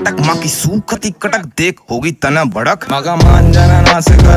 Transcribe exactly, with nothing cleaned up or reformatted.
कटक माँ की सूखती कटक देख होगी तना भड़क मगा मान जाना ना से कर